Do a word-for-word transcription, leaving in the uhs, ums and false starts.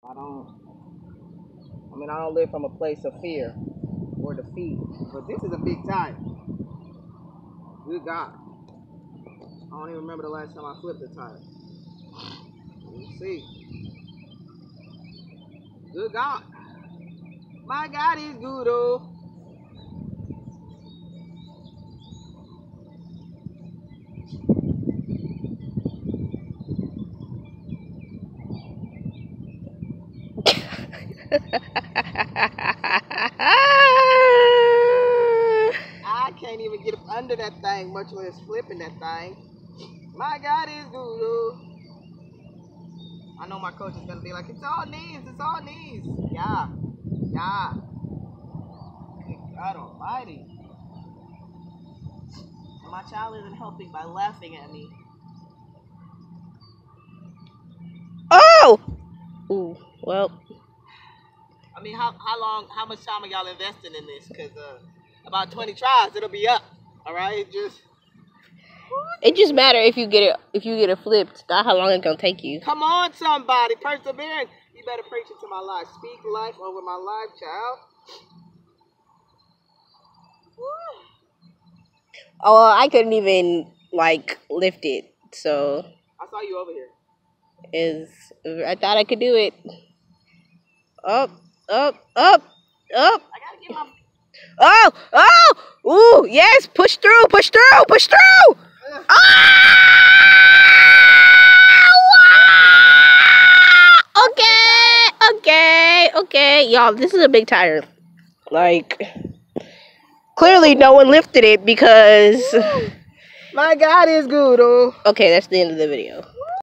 I don't, I mean, I don't live from a place of fear or defeat, but this is a big tire. Good God. I don't even remember the last time I flipped a tire. Let's see. Good God. My God is good, oh. I can't even get up under that thing, much less flipping that thing. My God is good, oh. I know my coach is gonna be like, it's all knees, it's all knees. Yeah, yeah. Good God Almighty. And my child isn't helping by laughing at me. Oh! Ooh, well. I mean, how how long, how much time are y'all investing in this? Cause uh, about twenty tries, it'll be up. All right, just. It just matter if you get it if you get it flipped, not how long it's gonna take you. Come on, somebody, perseverance. You better preach it to my life. Speak life over my life, child. Oh, well, I couldn't even like lift it, so. I saw you over here. Is I thought I could do it. Up, up, up, up. I gotta get my. Oh, oh, ooh, yes, push through, push through, push through. Ah! Okay, okay, okay, y'all. This is a big tire. Like, clearly no one lifted it because. My God is good, oh. Okay, that's the end of the video.